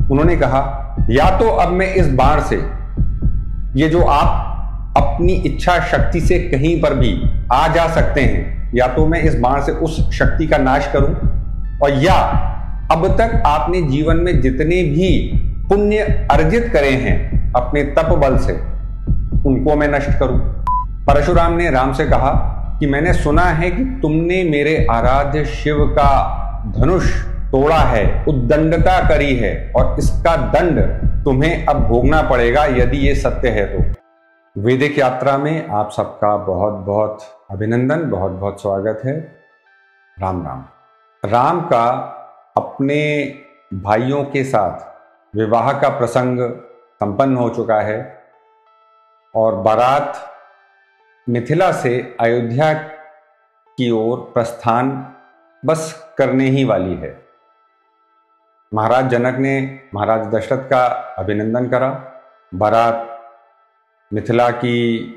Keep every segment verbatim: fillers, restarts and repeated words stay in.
उन्होंने कहा, या तो अब मैं इस बाण से, ये जो आप अपनी इच्छा शक्ति से कहीं पर भी आ जा सकते हैं, या तो मैं इस बाण से उस शक्ति का नाश करूं, और या अब तक आपने जीवन में जितने भी पुण्य अर्जित करे हैं अपने तप बल से, उनको मैं नष्ट करूं। परशुराम ने राम से कहा कि मैंने सुना है कि तुमने मेरे आराध्य शिव का धनुष तोड़ा है, उद्दंडता करी है, और इसका दंड तुम्हें अब भोगना पड़ेगा यदि ये सत्य है तो। वैदिक यात्रा में आप सबका बहुत बहुत अभिनंदन, बहुत बहुत स्वागत है। राम राम। राम का अपने भाइयों के साथ विवाह का प्रसंग संपन्न हो चुका है और बारात मिथिला से अयोध्या की ओर प्रस्थान बस करने ही वाली है। महाराज जनक ने महाराज दशरथ का अभिनंदन करा। बारात मिथिला की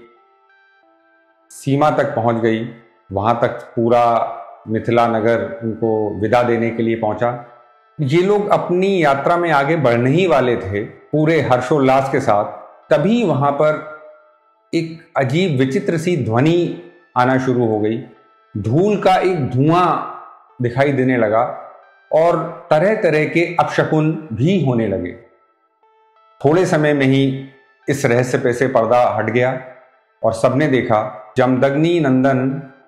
सीमा तक पहुंच गई, वहां तक पूरा मिथिला नगर उनको विदा देने के लिए पहुंचा। ये लोग अपनी यात्रा में आगे बढ़ने ही वाले थे पूरे हर्षोल्लास के साथ, तभी वहां पर एक अजीब विचित्र सी ध्वनि आना शुरू हो गई। धूल का एक धुआं दिखाई देने लगा और तरह तरह के अपशकुन भी होने लगे। थोड़े समय में ही इस रहस्य पे से पर्दा हट गया और सबने देखा जमदग्नि नंदन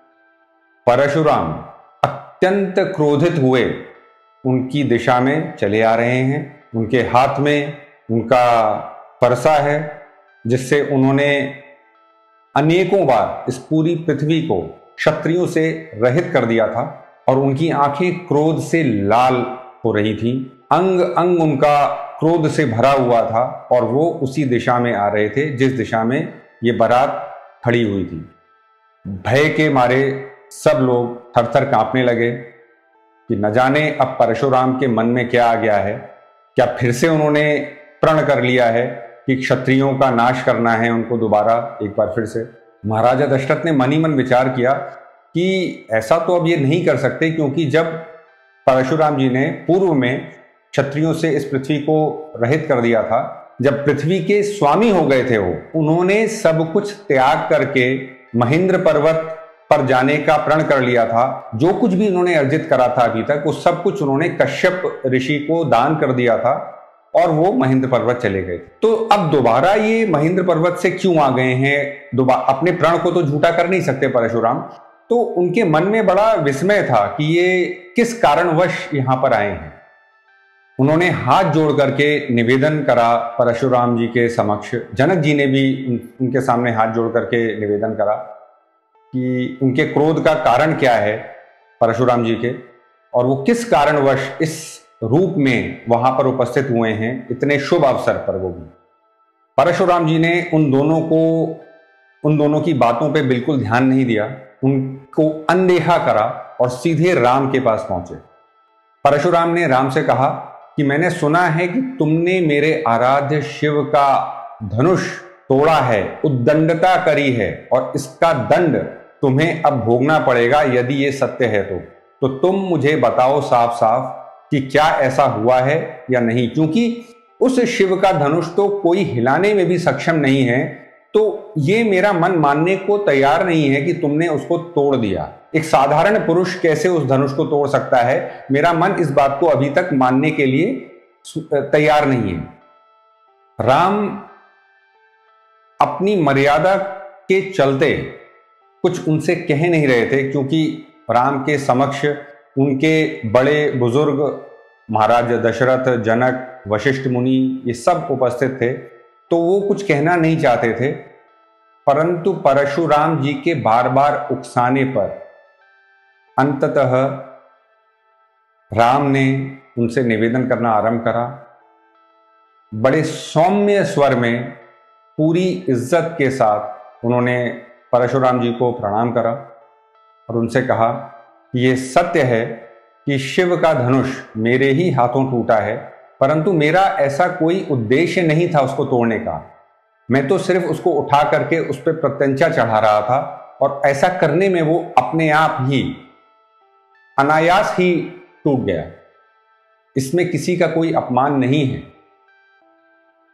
परशुराम अत्यंत क्रोधित हुए उनकी दिशा में चले आ रहे हैं। उनके हाथ में उनका फरसा है जिससे उन्होंने अनेकों बार इस पूरी पृथ्वी को क्षत्रियों से रहित कर दिया था और उनकी आंखें क्रोध से लाल हो रही थी। अंग अंग उनका क्रोध से भरा हुआ था और वो उसी दिशा में आ रहे थे जिस दिशा में ये बारात खड़ी हुई थी। भय के मारे सब लोग थर-थर कांपने लगे कि न जाने अब परशुराम के मन में क्या आ गया है। क्या फिर से उन्होंने प्रण कर लिया है कि क्षत्रियों का नाश करना है उनको दोबारा एक बार फिर से। महाराजा दशरथ ने मन ही मन विचार किया कि ऐसा तो अब ये नहीं कर सकते, क्योंकि जब परशुराम जी ने पूर्व में क्षत्रियों से इस पृथ्वी को रहित कर दिया था, जब पृथ्वी के स्वामी हो गए थे वो, उन्होंने सब कुछ त्याग करके महेंद्र पर्वत पर जाने का प्रण कर लिया था। जो कुछ भी उन्होंने अर्जित करा था अभी तक, वो सब कुछ उन्होंने कश्यप ऋषि को दान कर दिया था और वो महेंद्र पर्वत चले गए। तो अब दोबारा ये महेंद्र पर्वत से क्यों आ गए हैं? दोबारा अपने प्रण को तो झूठा कर नहीं सकते परशुराम। तो उनके मन में बड़ा विस्मय था कि ये किस कारणवश यहां पर आए हैं। उन्होंने हाथ जोड़ करके निवेदन करा परशुराम जी के समक्ष। जनक जी ने भी उन, उनके सामने हाथ जोड़ करके निवेदन करा कि उनके क्रोध का कारण क्या है परशुराम जी के, और वो किस कारणवश इस रूप में वहां पर उपस्थित हुए हैं इतने शुभ अवसर पर। वो भी परशुराम जी ने उन दोनों को उन दोनों की बातों पे बिल्कुल ध्यान नहीं दिया, उनको अनदेखा करा और सीधे राम के पास पहुंचे। परशुराम ने राम से कहा कि मैंने सुना है कि तुमने मेरे आराध्य शिव का धनुष तोड़ा है, उद्दंडता करी है, और इसका दंड तुम्हें अब भोगना पड़ेगा यदि ये सत्य है तो। तो तुम मुझे बताओ साफ साफ कि क्या ऐसा हुआ है या नहीं, क्योंकि उस शिव का धनुष तो कोई हिलाने में भी सक्षम नहीं है। तो ये मेरा मन मानने को तैयार नहीं है कि तुमने उसको तोड़ दिया। एक साधारण पुरुष कैसे उस धनुष को तोड़ सकता है? मेरा मन इस बात को अभी तक मानने के लिए तैयार नहीं है। राम अपनी मर्यादा के चलते कुछ उनसे कह नहीं रहे थे, क्योंकि राम के समक्ष उनके बड़े बुजुर्ग महाराज दशरथ, जनक, वशिष्ठ मुनि ये सब उपस्थित थे, तो वो कुछ कहना नहीं चाहते थे। परंतु परशुराम जी के बार बार उकसाने पर अंततः राम ने उनसे निवेदन करना आरंभ करा। बड़े सौम्य स्वर में पूरी इज्जत के साथ उन्होंने परशुराम जी को प्रणाम करा और उनसे कहा कि ये सत्य है कि शिव का धनुष मेरे ही हाथों टूटा है, परंतु मेरा ऐसा कोई उद्देश्य नहीं था उसको तोड़ने का। मैं तो सिर्फ उसको उठा करके उस पर प्रत्यंचा चढ़ा रहा था, और ऐसा करने में वो अपने आप ही अनायास ही टूट गया। इसमें किसी का कोई अपमान नहीं है।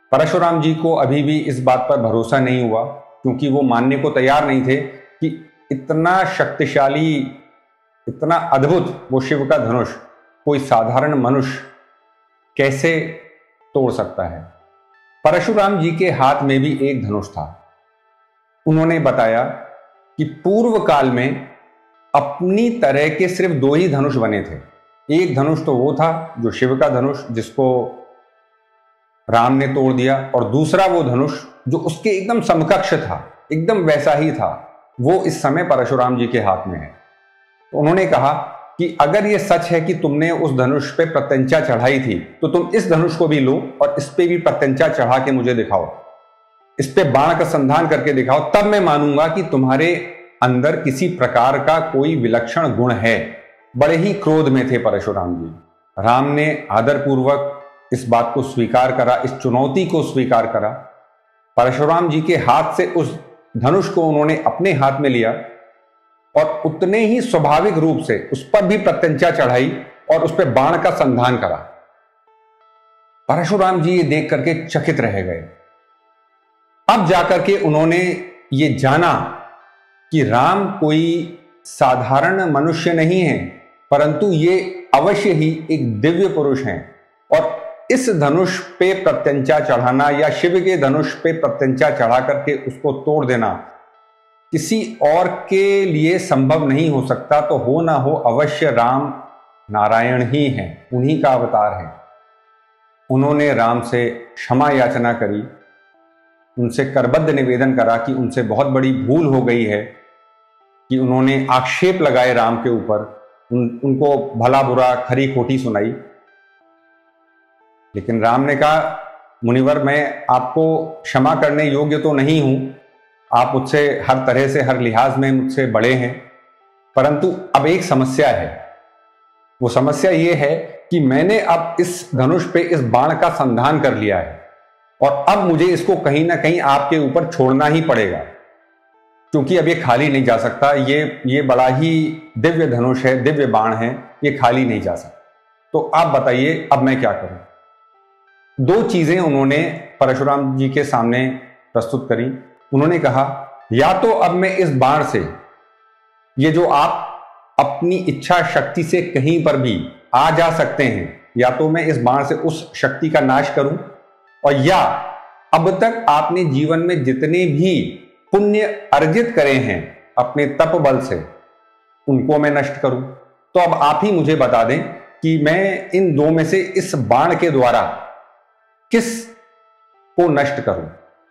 परशुराम जी को अभी भी इस बात पर भरोसा नहीं हुआ, क्योंकि वो मानने को तैयार नहीं थे कि इतना शक्तिशाली, इतना अद्भुत वो शिव का धनुष कोई साधारण मनुष्य कैसे तोड़ सकता है। परशुराम जी के हाथ में भी एक धनुष था। उन्होंने बताया कि पूर्व काल में अपनी तरह के सिर्फ दो ही धनुष बने थे। एक धनुष तो वो था जो शिव का धनुष, जिसको राम ने तोड़ दिया, और दूसरा वो धनुष जो उसके एकदम समकक्ष था, एकदम वैसा ही था, वो इस समय परशुराम जी के हाथ में है। तो उन्होंने कहा कि अगर ये सच है कि तुमने उस धनुष पे प्रत्यंचा चढ़ाई थी, तो तुम इस धनुष को भी लो और इस पे भी प्रत्यंचा चढ़ा के मुझे दिखाओ, इस पे बाण का संधान करके दिखाओ, तब मैं मानूंगा कि तुम्हारे अंदर किसी प्रकार का कोई विलक्षण गुण है। बड़े ही क्रोध में थे परशुराम जी। राम ने आदरपूर्वक इस बात को स्वीकार करा, इस चुनौती को स्वीकार करा। परशुराम जी के हाथ से उस धनुष को उन्होंने अपने हाथ में लिया और उतने ही स्वाभाविक रूप से उस पर भी प्रत्यंचा चढ़ाई और उस पर बाण का संधान करा। परशुराम जी ये देख करके चकित रह गए। अब जाकर के उन्होंने ये जाना कि राम कोई साधारण मनुष्य नहीं है, परंतु ये अवश्य ही एक दिव्य पुरुष हैं, और इस धनुष पे प्रत्यंचा चढ़ाना या शिव के धनुष पे प्रत्यंचा चढ़ा करके उसको तोड़ देना किसी और के लिए संभव नहीं हो सकता। तो हो ना हो अवश्य राम नारायण ही हैं, उन्हीं का अवतार है। उन्होंने राम से क्षमा याचना करी, उनसे करबद्ध निवेदन करा कि उनसे बहुत बड़ी भूल हो गई है, कि उन्होंने आक्षेप लगाए राम के ऊपर, उन, उनको भला बुरा खरी खोटी सुनाई। लेकिन राम ने कहा, मुनिवर मैं आपको क्षमा करने योग्य तो नहीं हूं, आप मुझसे हर तरह से, हर लिहाज में मुझसे बड़े हैं, परंतु अब एक समस्या है। वो समस्या ये है कि मैंने अब इस धनुष पे इस बाण का संधान कर लिया है, और अब मुझे इसको कहीं ना कहीं आपके ऊपर छोड़ना ही पड़ेगा, क्योंकि अब ये खाली नहीं जा सकता। ये ये बड़ा ही दिव्य धनुष है, दिव्य बाण है, ये खाली नहीं जा सकता। तो आप बताइए अब मैं क्या करूं। दो चीजें उन्होंने परशुराम जी के सामने प्रस्तुत करी। उन्होंने कहा, या तो अब मैं इस बाण से, ये जो आप अपनी इच्छा शक्ति से कहीं पर भी आ जा सकते हैं, या तो मैं इस बाण से उस शक्ति का नाश करूं, और या अब तक आपने जीवन में जितने भी पुण्य अर्जित करे हैं अपने तप बल से, उनको मैं नष्ट करूं। तो अब आप ही मुझे बता दें कि मैं इन दो में से इस बाण के द्वारा किस को नष्ट करूं।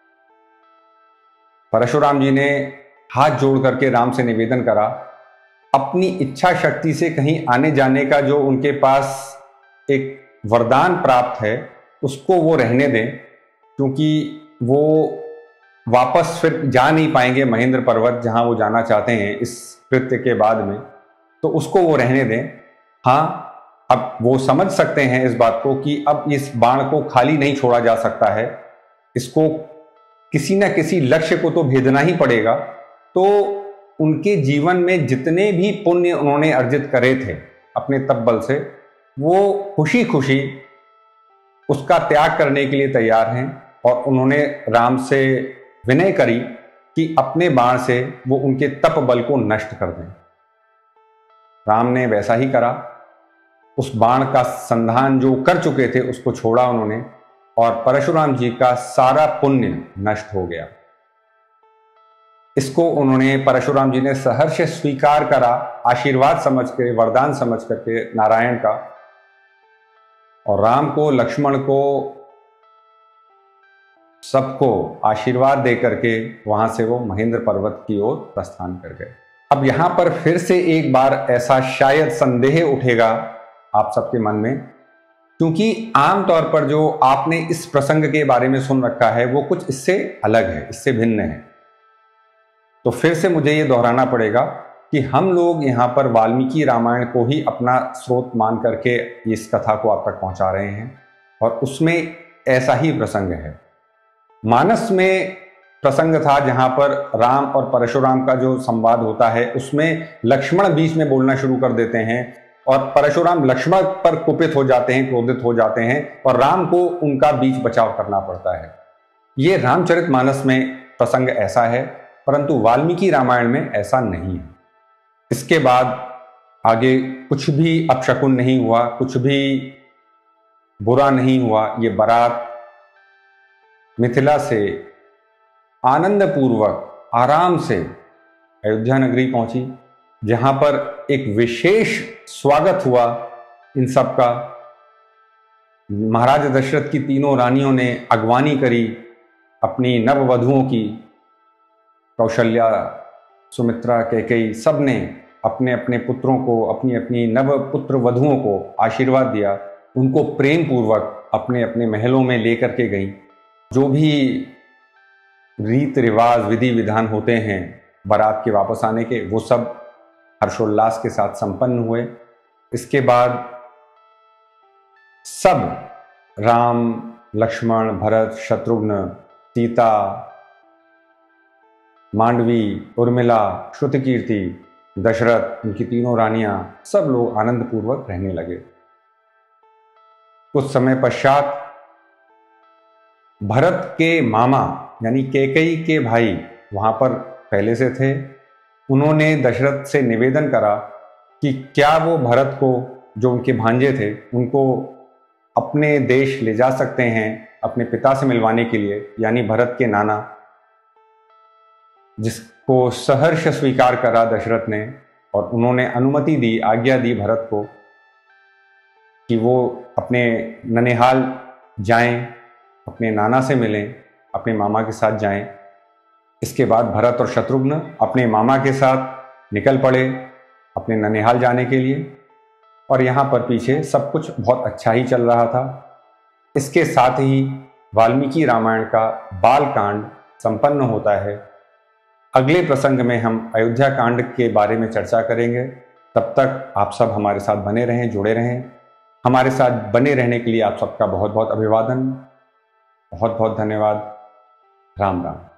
परशुराम जी ने हाथ जोड़ करके राम से निवेदन करा, अपनी इच्छा शक्ति से कहीं आने जाने का जो उनके पास एक वरदान प्राप्त है उसको वो रहने दें, क्योंकि वो वापस फिर जा नहीं पाएंगे महेंद्र पर्वत, जहां वो जाना चाहते हैं इस कृत्य के बाद में, तो उसको वो रहने दें। हाँ, अब वो समझ सकते हैं इस बात को कि अब इस बाण को खाली नहीं छोड़ा जा सकता है, इसको किसी न किसी लक्ष्य को तो भेदना ही पड़ेगा। तो उनके जीवन में जितने भी पुण्य उन्होंने अर्जित करे थे अपने तप बल से, वो खुशी खुशी उसका त्याग करने के लिए तैयार हैं, और उन्होंने राम से विनय करी कि अपने बाण से वो उनके तप बल को नष्ट कर दें। राम ने वैसा ही करा। उस बाण का संधान जो कर चुके थे उसको छोड़ा उन्होंने, और परशुराम जी का सारा पुण्य नष्ट हो गया। इसको उन्होंने, परशुराम जी ने सहर्ष स्वीकार करा, आशीर्वाद समझ के, वरदान समझ करके नारायण का, और राम को, लक्ष्मण को, सबको आशीर्वाद दे करके वहां से वो महेंद्र पर्वत की ओर प्रस्थान कर गए। अब यहां पर फिर से एक बार ऐसा शायद संदेह उठेगा आप सबके मन में, क्योंकि आमतौर पर जो आपने इस प्रसंग के बारे में सुन रखा है वो कुछ इससे अलग है, इससे भिन्न है। तो फिर से मुझे ये दोहराना पड़ेगा कि हम लोग यहाँ पर वाल्मीकि रामायण को ही अपना स्रोत मान करके इस कथा को आप तक पहुंचा रहे हैं, और उसमें ऐसा ही प्रसंग है। मानस में प्रसंग था जहां पर राम और परशुराम का जो संवाद होता है, उसमें लक्ष्मण बीच में बोलना शुरू कर देते हैं और परशुराम लक्ष्मण पर कुपित हो जाते हैं, क्रोधित हो जाते हैं और राम को उनका बीच बचाव करना पड़ता है। ये रामचरितमानस में प्रसंग ऐसा है, परंतु वाल्मीकि रामायण में ऐसा नहीं है। इसके बाद आगे कुछ भी अपशकुन नहीं हुआ, कुछ भी बुरा नहीं हुआ। ये बारात मिथिला से आनंद पूर्वक आराम से अयोध्या नगरी पहुंची, जहां पर एक विशेष स्वागत हुआ इन सब का। महाराज दशरथ की तीनों रानियों ने अगवानी करी अपनी नववधुओं की। कौशल्या, सुमित्रा, कैकेयी सब ने अपने अपने पुत्रों को, अपनी अपनी नव पुत्र वधुओं को आशीर्वाद दिया। उनको प्रेम पूर्वक अपने अपने महलों में लेकर के गई। जो भी रीत रिवाज, विधि विधान होते हैं बारात के वापस आने के, वो सब हर्षोल्लास के साथ संपन्न हुए। इसके बाद सब राम, लक्ष्मण, भरत, शत्रुघ्न, सीता, मांडवी, उर्मिला, श्रुतकीर्ति, दशरथ, उनकी तीनों रानियां, सब लोग आनंद पूर्वक रहने लगे। कुछ समय पश्चात भरत के मामा यानी कैकेयी के भाई वहां पर पहले से थे। उन्होंने दशरथ से निवेदन करा कि क्या वो भरत को, जो उनके भांजे थे, उनको अपने देश ले जा सकते हैं अपने पिता से मिलवाने के लिए, यानी भरत के नाना। जिसको सहर्ष स्वीकार करा दशरथ ने, और उन्होंने अनुमति दी, आज्ञा दी भरत को कि वो अपने ननिहाल जाएं, अपने नाना से मिलें, अपने मामा के साथ जाएं। इसके बाद भरत और शत्रुघ्न अपने मामा के साथ निकल पड़े अपने ननिहाल जाने के लिए। और यहाँ पर पीछे सब कुछ बहुत अच्छा ही चल रहा था। इसके साथ ही वाल्मीकि रामायण का बाल कांड संपन्न होता है। अगले प्रसंग में हम अयोध्या कांड के बारे में चर्चा करेंगे। तब तक आप सब हमारे साथ बने रहें, जुड़े रहें। हमारे साथ बने रहने के लिए आप सबका बहुत बहुत अभिवादन, बहुत बहुत धन्यवाद। राम राम।